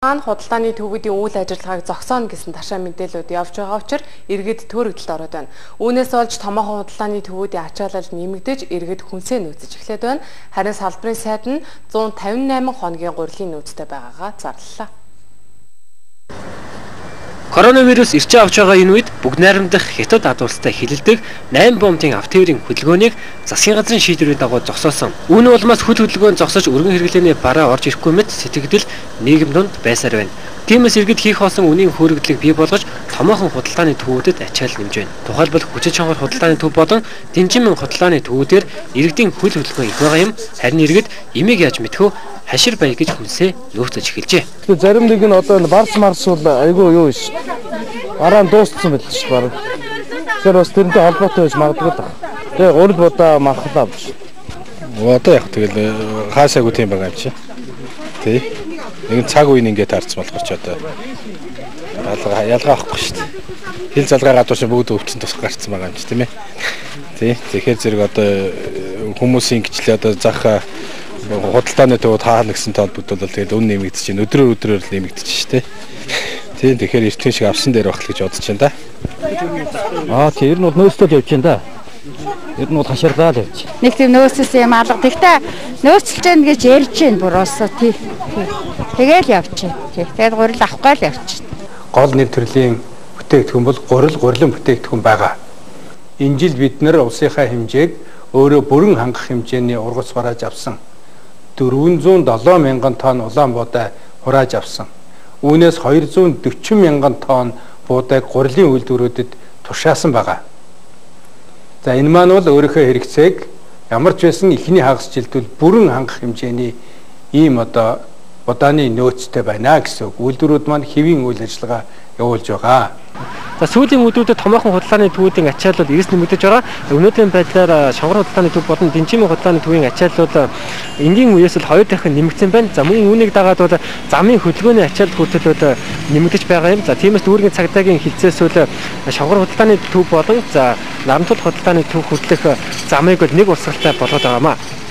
Худалдааны төвүүдийн үйл ажиллагааг зогсооно гэсэн ташаа мэдээлэлүүд явж байгаа учраас иргэд төөрөгдөлд ороод байна. Үүнээс болж томоохон худалдааны төвүүдийн ачаалал нэмэгдэж, иргэд хүнсээ нөөцөж эхлээд байна. Харин салбарын сайд нь 158 хоногийн гурилын нөөцтэй байгаагаа зарлалаа. Коронавирус ирж авч байгаа энэ үед бүгд найрамдах хятад ад улстай хилэлдэг 8 бомбын автоэрийн хөдөлгөөнийг засгийн газрын шийдвэрийн дагуу зогсоосон. Үүний улмаас хөдөлгөөн зогсож өргөн хэрэглээний бараа орж ирэхгүй мэт сэтгэгдэл нийгэм донд байсаар байна. Тиймээс иргэд хийх болсон үнийн хөөргөдлийг бий болгож томоохон худалдааны төвүүдэд ачаал нэмж байна. Тухайлбал хүчит чонгор худалдааны төв болон Дэнжинмэн худалдааны төвүүдээр иргэдийн хөл хөдөлгөөн их байгаа юм. Харин иргэд имийг яаж мэдхүү хашир бай гэж хүнсээ нөөцөж эхэлжээ. Зарим нэг нь одоо барс бол айгүй юу ш. Бараа дууссан байл ш бараг. Тэгэхээр бас тэрнтэй холбоотой байж магадгүй л. Тэгээ урд бодоо мархлаа авч. Одоо яг тэгэл хаасаагүй тийм байгаа юм чи. Тий. Нэг цаг үеийн ингээд таарч болохоор ч одоо ялгаа авахгүй шүү дээ. Хил залгаа гадууш бүгд өвчин тус гарцсан байгаа юм чи тийм ээ. Тий. Тэгэхээр зэрэг одоо хүмүүсийн гिचлээ одоо зах худалдааны төвд хаана гэсэн тоод бодвол тэгээд үн нэмэгдэж чинь өдрөөр нэмэгдэж шүү дээ. Тийм тэгэхээр эртхэн шиг авсан дээр байх л гэж бодож байна да. Тийм ер нь бол нөөцтэй явж байна да. Ер нь бол хашаарлаа л явж. Нэг тийм нөөцөөс юм алга. Тэгтээ нөөцлж гэнэ гэж ярьж байна бүр уусаа тий. Тэгэл явж байна. Тэгээд гурил авахгүй л явж байна. Гол нэр төрлийн бүтээгдэхүүн бол гурилан бүтээгдэхүүн байгаа. Энэ жил бид нэр улсынхаа хэмжээг өөрөө бүрэн хангах хэмжээний ургац хурааж авсан. 407 мянган тонн улаан буудай хурааж авсан. Үүнээс 240 мянган тонн буудайг гурилын үйлдвэрүүдэд тушаасан байгаа. За энэ маань бол өөрийнхөө хэрэгцээг ямар ч байсан эхний хагас жилд бол бүрэн хангах хэмжээний ийм одоо удааны нөөцтэй байна гэсэн үг. Үйлдвэрүүд маань хэвийн үйл ажиллагаа явуулж байгаа. За сүүлийн өдрүүдэд томоохон худалдааны төвүүдийн ачаалал эрс нэмэгдэж байгаа. Өнөөдрийн байдлаар шонгор худалдааны төв болон Дэнжинмэн худалдааны төвийн ачааллууд энгийн үеэс л 2 дахин нэмэгдсэн байна. За мөн үүнийг дагаад бол замын хөдөлгөөний ачаалал хүртэлүүд нэмэгдэж байгаа юм. За тиймээс дүүргийн цагдаагийн хилцээсүүл шонгор худалдааны төв болон за нарамтул худалдааны төв хүртэлх замыг бол нэг урсгалтай болгоод байгаамаа.